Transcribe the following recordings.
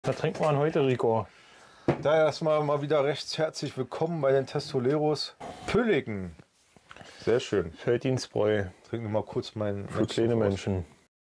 Was trinkt man heute, Rico? Da erstmal mal wieder recht herzlich willkommen bei den Testoleros Pülliken. Sehr schön. Felddienstbräu. Trinken wir mal kurz meinen für kleine Menschen.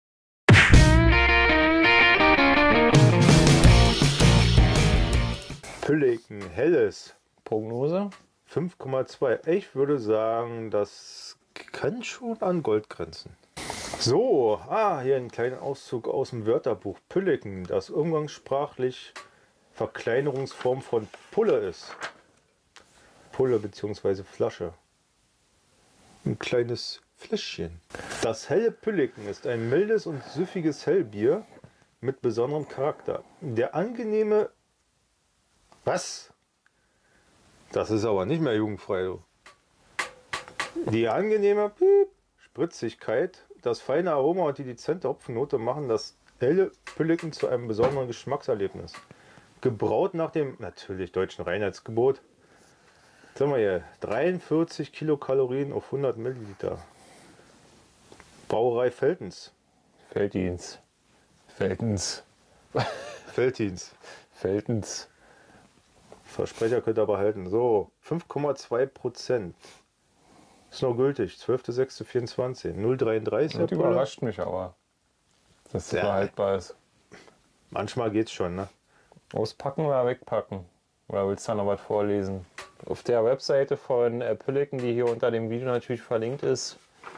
Pülliken, helles. Prognose? 5,2. Ich würde sagen, das kann schon an Gold grenzen. So, hier ein kleiner Auszug aus dem Wörterbuch. Pülliken, das umgangssprachlich Verkleinerungsform von Pulle ist. Pulle bzw. Flasche. Ein kleines Fläschchen. Das helle Pülliken ist ein mildes und süffiges Hellbier mit besonderem Charakter. Der angenehme... Was? Das ist aber nicht mehr jugendfrei. Du. Die angenehme Spritzigkeit, das feine Aroma und die dezente Hopfennote machen das helle Pülliken zu einem besonderen Geschmackserlebnis. Gebraut nach dem natürlich deutschen Reinheitsgebot. Jetzt haben wir hier 43 Kilokalorien auf 100 Milliliter. Brauerei Veltins. Felddienst. Veltins. Versprecher könnt ihr aber halten. So, 5,2%. Ist noch gültig. 12.06.24. 0,33. Das überrascht mich aber, dass das behaltbar ist. Manchmal geht's schon, ne? Auspacken oder wegpacken? Oder willst du da noch was vorlesen? Auf der Webseite von Pülliken, die hier unter dem Video natürlich verlinkt ist,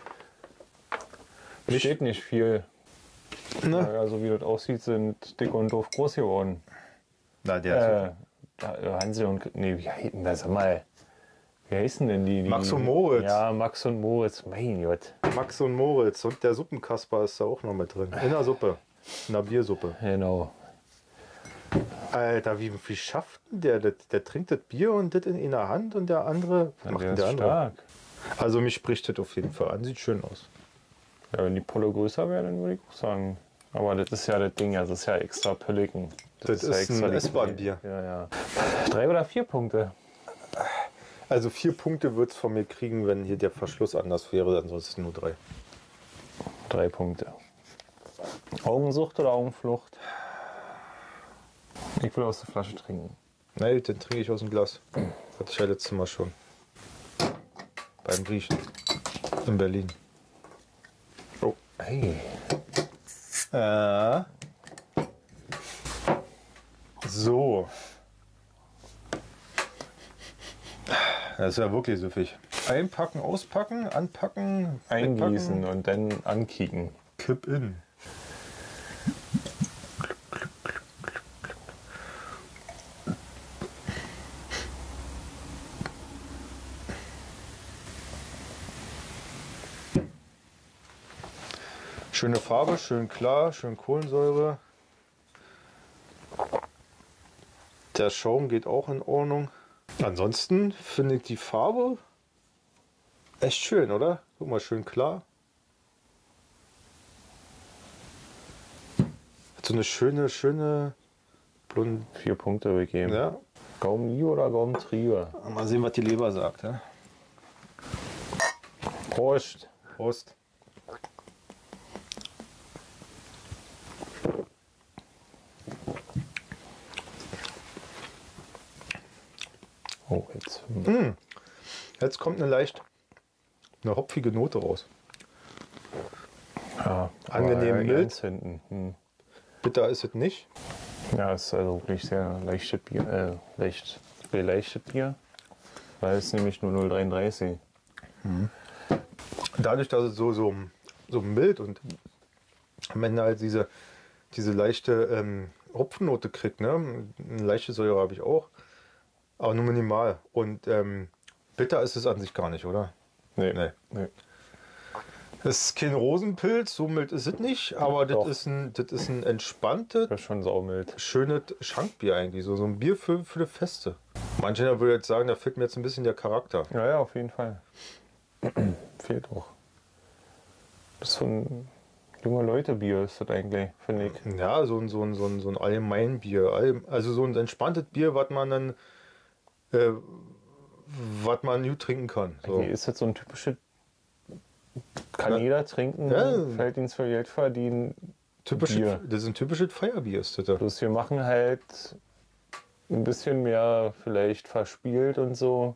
steht nicht viel. Ne? Ja, so wie das aussieht, sind dick und doof groß geworden. Na, der Hansi und... Nee, sag mal. Wie heißen denn die? Max und Moritz. Ja, Max und Moritz. Mein Gott. Max und Moritz. Und der Suppenkasper ist da auch noch mit drin. In der Suppe. In der Biersuppe. Genau. Alter, wie schafft denn der? Der trinkt das Bier und das in einer Hand und der andere macht der der ist andere. stark. Also mich spricht das auf jeden Fall an. Sieht schön aus. Ja, wenn die Pulle größer wäre, dann würde ich auch sagen. Aber das ist ja das Ding, das ist ja extra Pülliken. Das ist ein S-Bahn-Bier. Ja. 3 oder 4 Punkte? Also 4 Punkte wird es von mir kriegen, wenn hier der Verschluss anders wäre, ansonsten nur 3. 3 Punkte. Augensucht oder Augenflucht? Ich will aus der Flasche trinken. Nein, den trinke ich aus dem Glas. Hatte ich ja letztes Mal schon. Beim Griechen. In Berlin. Oh. Hey. So. Das ist ja wirklich süffig. Einpacken, auspacken, anpacken, eingießen und dann ankicken. Kipp in. Schöne Farbe, schön klar, schön Kohlensäure. Der Schaum geht auch in Ordnung. Ansonsten finde ich die Farbe echt schön, oder? Guck mal, schön klar. Hat so eine schöne blonde. 4 Punkte begeben. Ja. Gaumen oder Gaumen Trier? Mal sehen, was die Leber sagt. Ja? Prost. Prost. Oh, jetzt. Jetzt kommt eine hopfige Note raus. Ja, angenehm mild. Hinten. Bitter ist es nicht. Ja, es ist also wirklich sehr leichtes Bier. Leichtes Bier. Weil es nämlich nur 0,33. Dadurch, dass es so mild und am Ende halt diese leichte Hopfennote kriegt, ne? Eine leichte Säure habe ich auch. Aber nur minimal. Und bitter ist es an sich gar nicht, oder? Nee. Es ist kein Rosenpilz, so mild ist es nicht, aber das ist ein entspanntes, das ist schon saumild. Schönes Schankbier eigentlich. So ein Bier für die Feste. Manche würde jetzt sagen, da fehlt mir jetzt ein bisschen der Charakter. Ja, auf jeden Fall. Fehlt auch. Das ist so ein junge Leute-Bier, ist das eigentlich, finde ich. Ja, so ein Allgemeinbier. Also so ein entspanntes Bier, was man dann gut trinken kann. So. Okay, ist das so ein typisches, kann jeder trinken, Ja. Felddienst für Geld verdienen, Bier. Das ist ein typisches Feierbier, ist das. Bloß wir machen halt ein bisschen mehr vielleicht verspielt und so.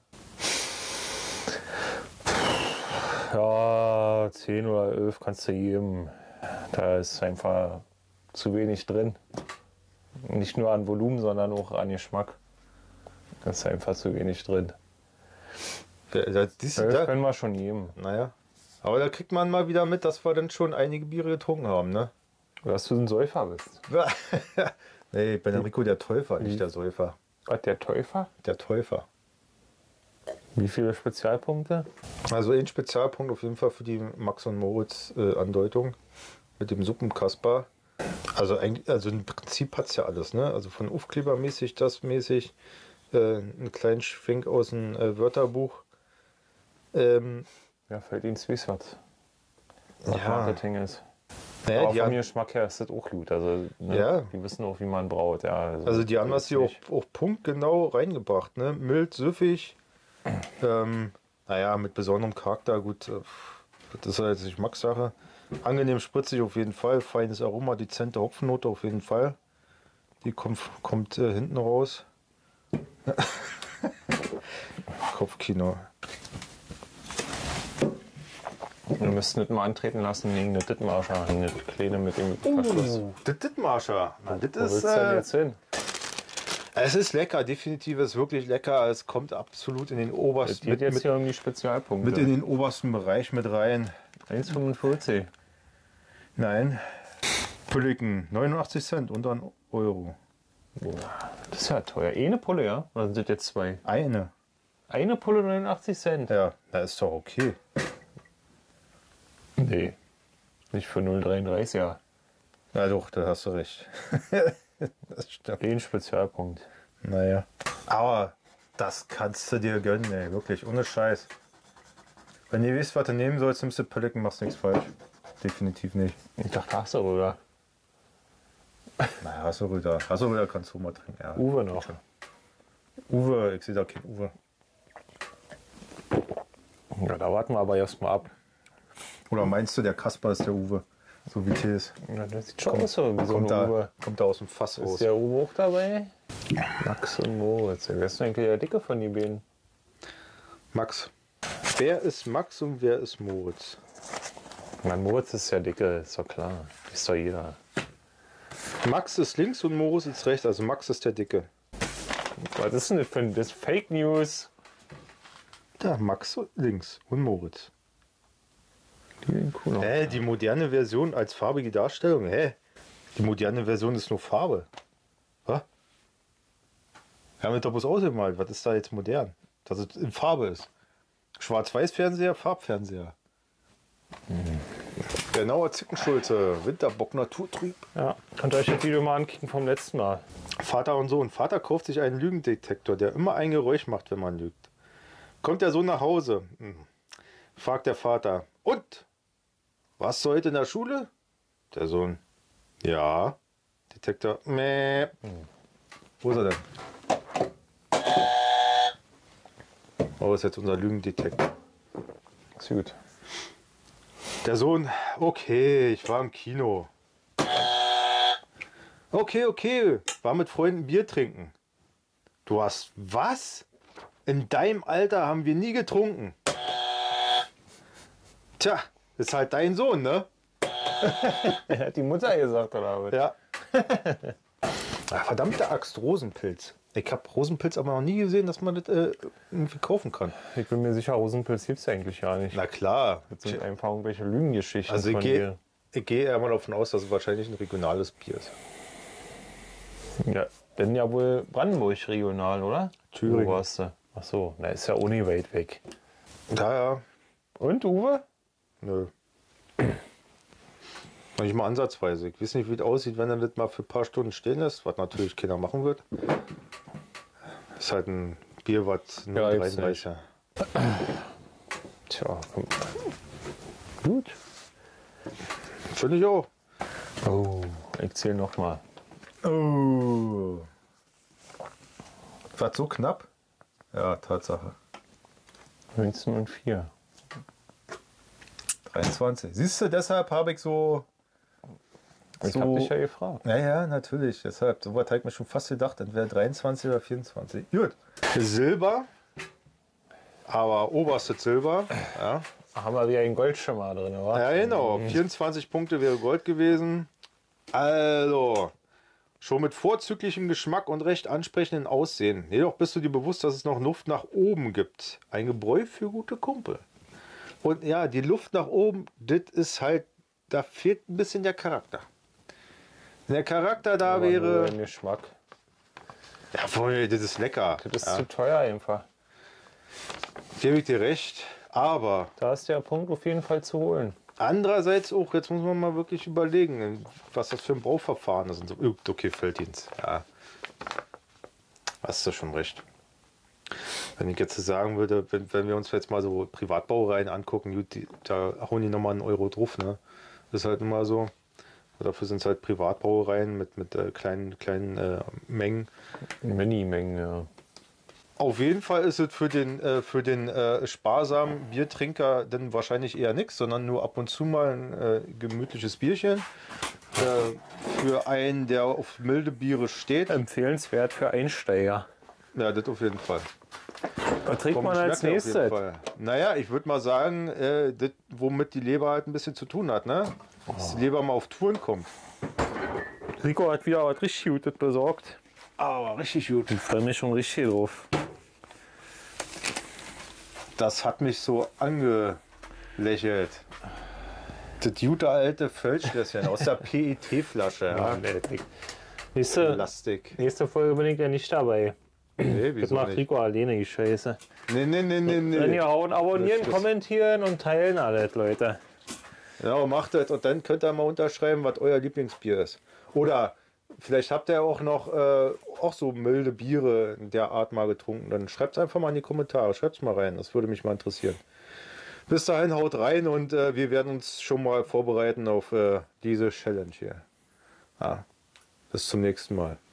Ja, 10 oder 11 kannst du geben. Da ist einfach zu wenig drin. Nicht nur an Volumen, sondern auch an Geschmack. Da ist einfach zu wenig drin. Das 12 können wir schon geben. Naja. Aber da kriegt man mal wieder mit, dass wir dann schon einige Biere getrunken haben, ne? Dass du ein Säufer bist. Nee, ich bin Enrico der Täufer, nicht der Säufer. Was, der Täufer? Der Täufer. Wie viele Spezialpunkte? Also ein Spezialpunkt auf jeden Fall für die Max und Moritz Andeutung mit dem Suppenkasper. Also im Prinzip hat es ja alles, ne? Also von Aufklebermäßig, das mäßig, einen kleinen Schwenk aus dem Wörterbuch. Ja, fällt Ihnen wie was Marketing ist. Naja, Aber von Geschmack her ist das auch gut. Also, ne, Ja. die wissen auch, wie man braut. Ja, also die haben das hier auch punktgenau reingebracht, ne? Mild, süffig. Naja, mit besonderem Charakter, gut, das ist halt Geschmackssache. Angenehm spritzig auf jeden Fall, feines Aroma, dezente Hopfennote auf jeden Fall. Die kommt hinten raus. Kopfkino. Wir müssten nicht mal antreten lassen gegen eine Dittmarscher, eine Kleine mit dem Verschluss. Das Dittmarscher. Wo willst du denn jetzt hin? Es ist lecker, definitiv, es ist wirklich lecker. Es kommt absolut in den obersten, Es geht jetzt hier um die Spezialpunkte. mit in den obersten Bereich mit rein. 1,45. Nein. Pülliken, 89 Cent, unter 1 Euro. Boah, das ist ja teuer. Eine Pulle, ja? Oder sind das jetzt zwei? Eine. Eine Pulle 89 Cent? Ja, das ist doch okay. Nee. Nicht für 0,33, ja. Ja doch, da hast du recht. Das stimmt. Den Spezialpunkt. Naja. Aber das kannst du dir gönnen, ey. Wirklich, ohne Scheiß. Wenn du weißt, was du nehmen sollst, nimmst du Pülliken, machst nichts falsch. Definitiv nicht. Ich dachte, hast du, oder? Naja, Hasselrüder. Hasselrüder kannst du mal trinken. Ja. Uwe noch. Uwe, ich sehe da keinen Uwe. Ja, da warten wir aber erstmal ab. Oder meinst du, der Kasper ist der Uwe? So wie Tees. Ja, das sieht schon aus so wie so ein Uwe. Kommt da aus dem Fass Ist aus. der Uwe auch dabei? Max und Moritz. Wer ist denn eigentlich der Dicke von den beiden? Max. Wer ist Max und wer ist Moritz? Mein Moritz ist ja dicke, ist doch klar. Ist doch jeder. Max ist links und Moritz ist rechts. Also Max ist der Dicke. Was ist denn das für das Fake News? Da, Max links und Moritz. Cool. Die moderne Version als farbige Darstellung. Die moderne Version ist nur Farbe. Was? Wir haben das doch bloß ausgemalt. Was ist da jetzt modern? Dass es in Farbe ist. Schwarz-Weiß-Fernseher, Farbfernseher. Genauer Zickenschulze, Winterbock Naturtrüb. Ja, könnt ihr euch das Video mal ankicken vom letzten Mal. Vater und Sohn. Vater kauft sich einen Lügendetektor, der immer ein Geräusch macht, wenn man lügt. Kommt der Sohn nach Hause, fragt der Vater, und? Warst du heute in der Schule? Der Sohn, ja. Detektor, meh. Wo ist er denn? Oh, ist jetzt unser Lügendetektor. Ist gut. Der Sohn, okay, ich war im Kino. Okay, war mit Freunden Bier trinken. Du hast was? In deinem Alter haben wir nie getrunken. Tja, ist halt dein Sohn, ne? Er hat die Mutter gesagt, oder was? Ja. Verdammte Axt, Rosenpilz. Ich habe Rosenpilz aber noch nie gesehen, dass man das irgendwie kaufen kann. Ich bin mir sicher, Rosenpilz gibt es eigentlich gar nicht. Na klar. Das sind einfach irgendwelche Lügengeschichten Also von dir. ich gehe eher mal davon aus, dass es wahrscheinlich ein regionales Bier ist. Ja, denn ja wohl Brandenburg regional, oder? Thüringen. Wo warst du? Ach so, na ist ja ohne weit weg. Ja. Und Uwe? Nö. Noch nicht mal ansatzweise. Ich weiß nicht, wie es aussieht, wenn er das mal für ein paar Stunden stehen lässt, was natürlich keiner machen wird. Ist halt ein Bier, was nur Ja, 33 ja. Tja, komm. Gut. Finde ich auch. Oh, ich zähle nochmal. Oh. War so knapp? Ja, Tatsache. 19 und 4. 23. Siehst du, deshalb habe ich so Ich habe dich ja gefragt. Naja, natürlich. Deshalb, so was habe ich mir schon fast gedacht, entweder 23 oder 24. Gut. Silber, aber oberstes Silber. Ja, Haben wir wieder einen Goldschimmer drin, oder? ja genau. 24 Punkte wäre Gold gewesen. Also, schon mit vorzüglichem Geschmack und recht ansprechenden Aussehen. Jedoch bist du dir bewusst, dass es noch Luft nach oben gibt. Ein Gebräu für gute Kumpel. Und ja, die Luft nach oben, das ist halt, da fehlt ein bisschen der Charakter. Wenn der Charakter da Aber nur wäre. im Geschmack. Ja, voll, das ist lecker. Das ist Ja, zu teuer einfach. gebe ich dir recht. Aber Da ist der Punkt auf jeden Fall zu holen. andererseits auch, jetzt muss man mal wirklich überlegen, was das für ein Bauverfahren ist. Und so. Okay, Felddienst. Ja. Hast du schon recht. Wenn ich jetzt sagen würde, wenn wir uns jetzt mal so Privatbaureihen angucken, gut, da hauen die nochmal einen Euro drauf. Ne? Das ist halt immer so. Dafür sind es halt Privatbrauereien mit kleinen Mengen. Mini-Mengen, ja. Auf jeden Fall ist es für den sparsamen Biertrinker dann wahrscheinlich eher nichts, sondern nur ab und zu mal ein gemütliches Bierchen. Für einen, der auf milde Biere steht, Empfehlenswert für Einsteiger. ja, das auf jeden Fall. Was trinkt man als Schmeckt auf jeden nächstes? Fall. Naja, ich würde mal sagen, das, womit die Leber halt ein bisschen zu tun hat, ne? Dass die Leber mal auf Touren kommt. Rico hat wieder was richtig Gutes besorgt. Aber richtig gut. Ich freue mich schon richtig drauf. Das hat mich so angelächelt. Das gute alte Völschlösschen aus der PET-Flasche. Ja. Nächste Plastik. Folge bin ich ja nicht dabei. Nee, Das wieso macht nicht? Rico alleine, die Scheiße. Nee. Wenn ihr hauen, abonnieren, Schluss. kommentieren und teilen alles, Leute. Ja, macht das und dann könnt ihr mal unterschreiben, was euer Lieblingsbier ist. Oder vielleicht habt ihr auch noch auch so milde Biere in der Art mal getrunken. Dann schreibt es einfach mal in die Kommentare. Schreibt es mal rein. Das würde mich mal interessieren. Bis dahin haut rein und wir werden uns schon mal vorbereiten auf diese Challenge hier. Ja, bis zum nächsten Mal.